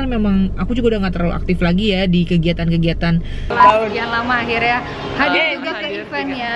kan memang aku juga udah nggak terlalu aktif lagi ya di kegiatan-kegiatan. Sekian lama akhirnya hadir juga ke eventnya.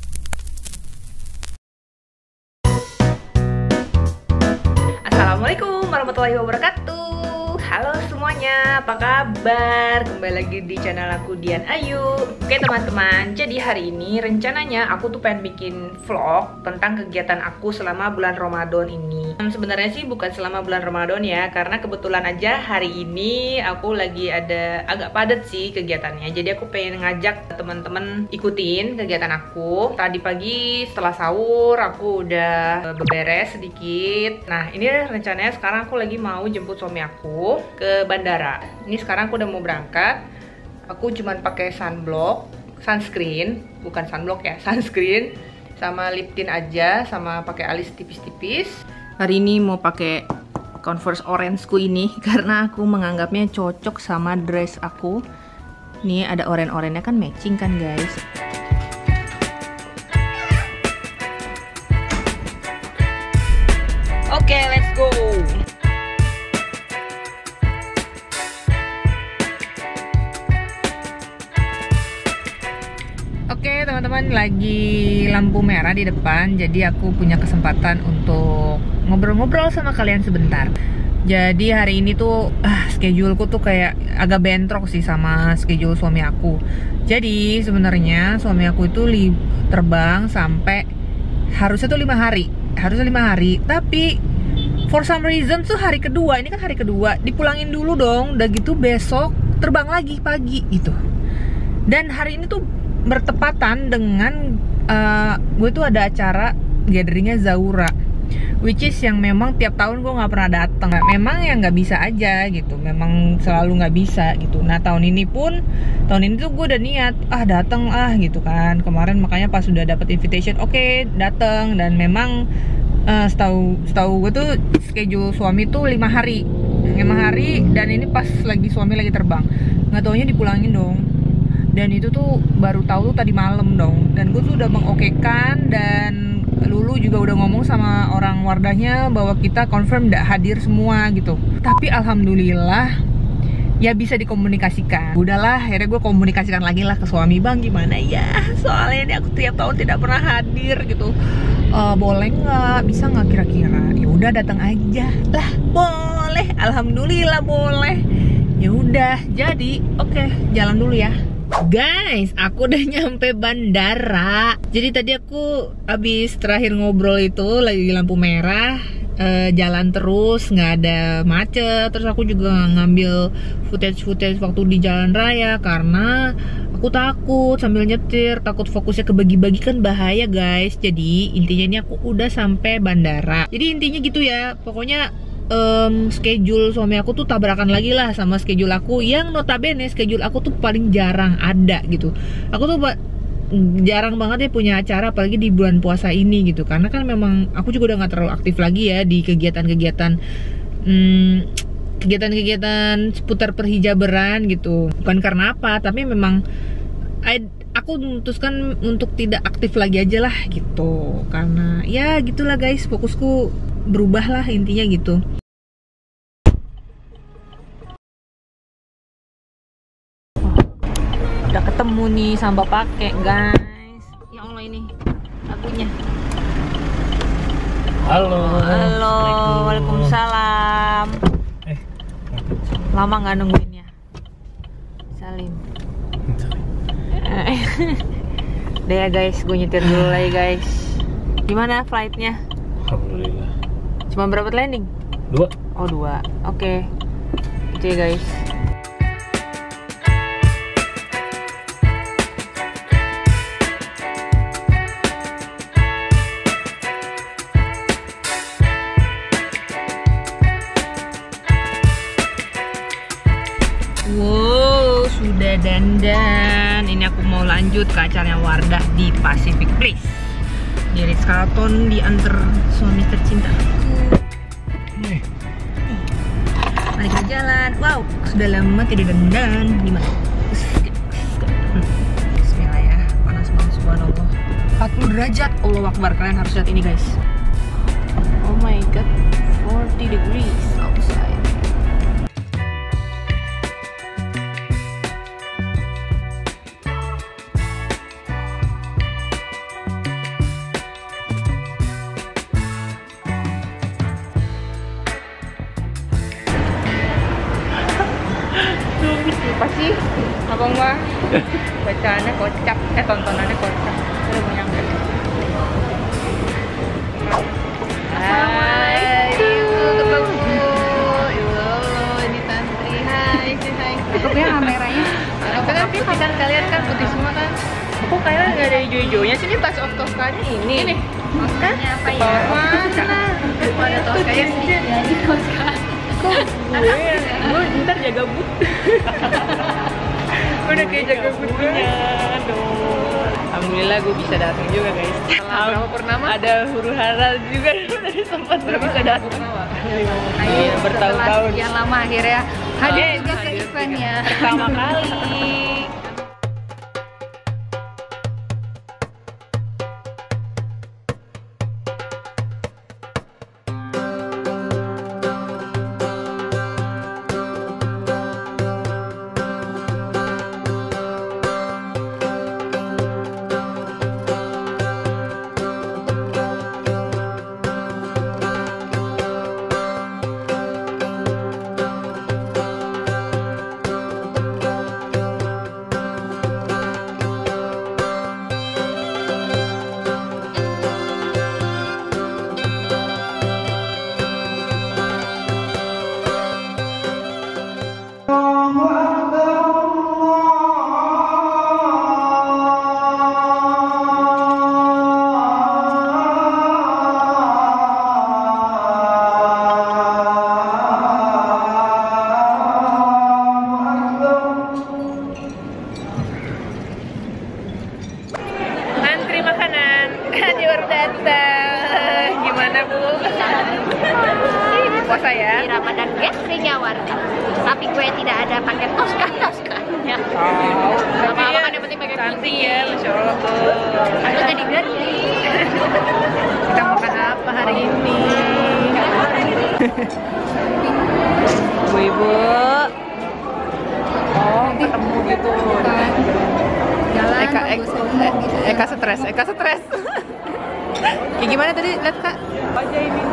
Assalamualaikum warahmatullahi wabarakatuh. Halo semuanya, apa kabar? Kembali lagi di channel aku Dian Ayu. Oke teman-teman, jadi hari ini rencananya aku tuh pengen bikin vlog tentang kegiatan aku selama bulan Ramadan ini. Sebenarnya sih bukan selama bulan Ramadan ya, karena kebetulan aja hari ini aku lagi ada agak padat sih kegiatannya. Jadi aku pengen ngajak teman-teman ikutin kegiatan aku. Tadi pagi setelah sahur aku udah beberes sedikit. Nah ini rencananya sekarang aku lagi mau jemput suami aku ke bandara. Ini sekarang aku udah mau berangkat. Aku cuman pakai sunscreen, bukan sunblock ya, sunscreen sama lip tint aja, sama pakai alis tipis-tipis. Hari ini mau pakai Converse orange ku ini karena aku menganggapnya cocok sama dress aku. Nih ada orange-oranye kan matching kan guys. Oke, let's go. Oke teman-teman, lagi lampu merah di depan, jadi aku punya kesempatan untuk ngobrol-ngobrol sama kalian sebentar. Jadi hari ini tuh scheduleku tuh kayak agak bentrok sih sama schedule suami aku. Jadi sebenarnya suami aku itu terbang sampai harusnya tuh 5 hari, tapi for some reason tuh hari kedua, ini kan hari kedua, dipulangin dulu dong, udah gitu besok terbang lagi pagi gitu. Dan hari ini tuh bertepatan dengan gue tuh ada acara gatheringnya Zaura, which is yang memang tiap tahun gue nggak pernah datang. Memang ya nggak bisa aja gitu, memang selalu nggak bisa gitu. Nah tahun ini tuh gue udah niat datang gitu kan kemarin, makanya pas sudah dapat invitation oke, datang. Dan memang setahu gue tuh schedule suami tuh 5 hari, dan ini pas suami lagi terbang, nggak taunya dipulangin dong. Dan itu tuh baru tahu tuh tadi malam dong. Dan gue tuh udah mengokekan, dan Lulu juga udah ngomong sama orang wardahnya bahwa kita confirm udah hadir semua gitu. Tapi alhamdulillah ya bisa dikomunikasikan. Udahlah, akhirnya gue komunikasikan lagi lah ke suami, bang gimana ya, soalnya ini aku tiap tahun tidak pernah hadir gitu. Boleh nggak, bisa nggak kira-kira? Ya udah datang aja lah, boleh, alhamdulillah boleh. Ya udah, jadi oke, jalan dulu ya. Guys, aku udah nyampe bandara. Jadi tadi aku abis terakhir ngobrol itu lagi lampu merah, jalan terus, nggak ada macet. Terus aku juga ngambil footage waktu di jalan raya karena aku takut sambil nyetir, takut fokusnya kebagi-bagi kan bahaya guys. Jadi intinya ini aku udah sampai bandara. Jadi intinya gitu ya, pokoknya schedule suami aku tuh tabrakan lagi lah sama schedule aku, yang notabene schedule aku tuh paling jarang ada gitu. Aku tuh jarang banget ya punya acara, apalagi di bulan puasa ini gitu, karena kan memang aku juga udah nggak terlalu aktif lagi ya di kegiatan-kegiatan seputar perhijaberan gitu. Bukan karena apa, tapi memang aku memutuskan untuk tidak aktif lagi aja lah gitu, karena ya gitulah guys, fokusku berubah lah intinya gitu. Udah ketemu nih sama bapaknya guys. Ya Allah, ini lagunya. Halo. Waalaikumsalam. Lama nggak nungguinnya, Salim. Udah ya guys, gue nyetir dulu lagi guys. Gimana flightnya? Alhamdulillah. Cuma berapa landing? 2. Oh 2, oke. Itu ya guys. Wow, sudah dandan. Ini aku mau lanjut ke acaranya Wardah di Pacific Place. Di Ritz-Carlton, diantar suami tercinta aku. Mari kita jalan. Wow, sudah lama tidak dandan. Gimana? Bismillah ya, panas banget subhanallah. 40 derajat, Allahu Akbar. Kalian harus lihat ini guys. Oh my god, 40 degrees outside. Apa sih abang mah? Bacaannya kocak, tontonannya kocak. Udah mau nyampe. Hai, ketemu. Ini Tantri. Hai, hai. Cukupnya kameranya. Kan putih kan kalian kan putih semua kan. Kok kalian nggak ada hijau-hijaunya sih? Ini tas of Toscanya ini. Toskanya apa ya? Mana? Ada Toskanya sedikit ya di Toska. Kok gue ntar jaga but. Udah kayak jaga butnya. Aduh. Alhamdulillah gue bisa datang juga guys. Berapa purnama? Ada huru hara juga dari sempat bisa datang. Iya, bertahun-tahun. Sekian lama akhirnya hadir juga ke hadir eventnya. Pertama kali. Puasa ya? Di Ramadan gatheringnya Wardah. Tapi gue tidak ada pakai Toska-Toskanya. Apa-apa kan yang penting pakai Cantik ya, Masya Allah tuh. Aku jadi gathering. Kita makan apa hari ini? Ibu-ibu. Oh, ketemu gitu. Jalan Eka stres. Ya gimana tadi? Lihat Kak. Aja ini.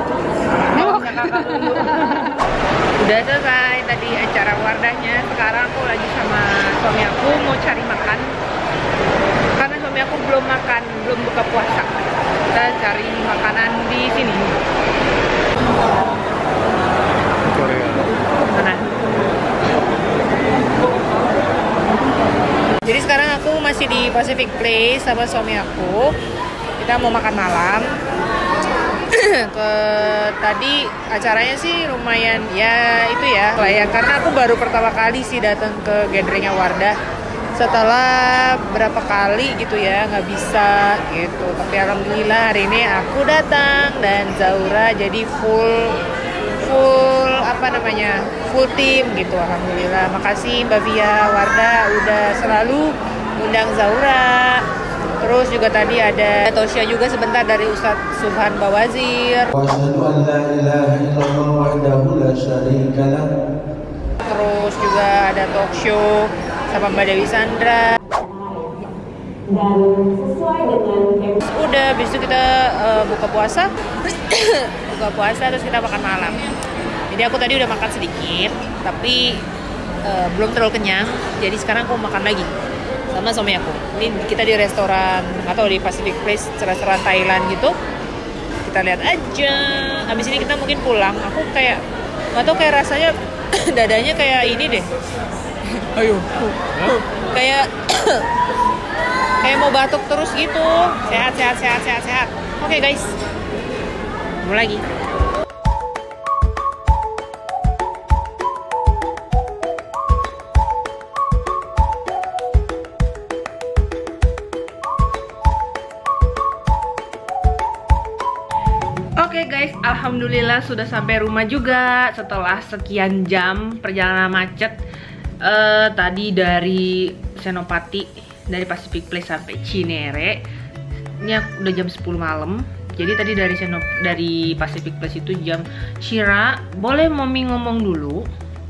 Udah selesai tadi acara Wardahnya. Sekarang aku lagi sama suami aku mau cari makan. Karena suami aku belum makan, belum buka puasa. Kita cari makanan di sini. Korea. Mana? Jadi sekarang aku masih di Pacific Place sama suami aku. Kita mau makan malam. Tadi acaranya sih lumayan ya itu ya lah ya, karena aku baru pertama kali sih datang ke gatheringnya Wardah setelah berapa kali gitu ya nggak bisa gitu, tapi alhamdulillah hari ini aku datang dan Zaura jadi full team gitu. Alhamdulillah, makasih Mbak Via Wardah udah selalu undang Zaura. Terus juga tadi ada Tosya juga sebentar dari Ustadz Subhan Bawazir. Terus juga ada talk show sama Mbak Dewi Sandra. Dan sesuai dengan Udah, habis itu kita buka puasa. Buka puasa terus kita makan malam. Jadi aku tadi udah makan sedikit, tapi belum terlalu kenyang. Jadi sekarang aku makan lagi sama suami aku. Ini kita di restoran atau di Pacific Place, restoran Thailand gitu. Kita lihat aja. Habis ini kita mungkin pulang. Aku kayak nggak tahu, kayak rasanya dadanya kayak ini deh. Ayo. Kayak kayak mau batuk terus gitu. Sehat. Oke guys. Mulai lagi. Oke guys, alhamdulillah sudah sampai rumah juga setelah sekian jam perjalanan macet. Tadi dari Senopati, dari Pacific Place sampai Cinere. Ini udah jam 10 malam. Jadi tadi dari Pacific Place itu jam Cira. Boleh Mami ngomong dulu?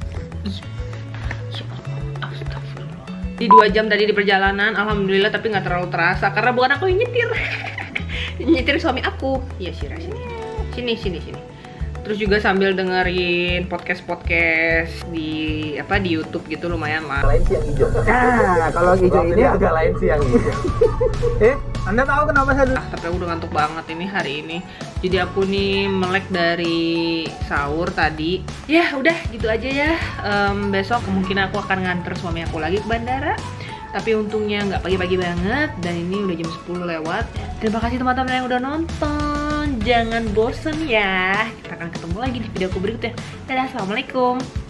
Astagfirullah. Di 2 jam tadi di perjalanan, alhamdulillah, tapi nggak terlalu terasa karena bukan aku yang nyetir. Nyetir suami aku. Iya Cira, sini. Terus juga sambil dengerin podcast di YouTube gitu lumayan lah. Lain sih yang hijau. Nah, kalau hijau ini agak lain sih yang hijau. Anda tahu kenapa saya dulu? Tapi aku udah ngantuk banget ini hari ini. Jadi aku nih melek dari sahur tadi. Ya udah gitu aja ya. Besok kemungkinan aku akan nganter suami aku lagi ke bandara. Tapi untungnya nggak pagi-pagi banget dan ini udah jam 10 lewat. Terima kasih teman-teman yang udah nonton. Jangan bosen ya. Kita akan ketemu lagi di videoku berikutnya. Dadah, assalamualaikum.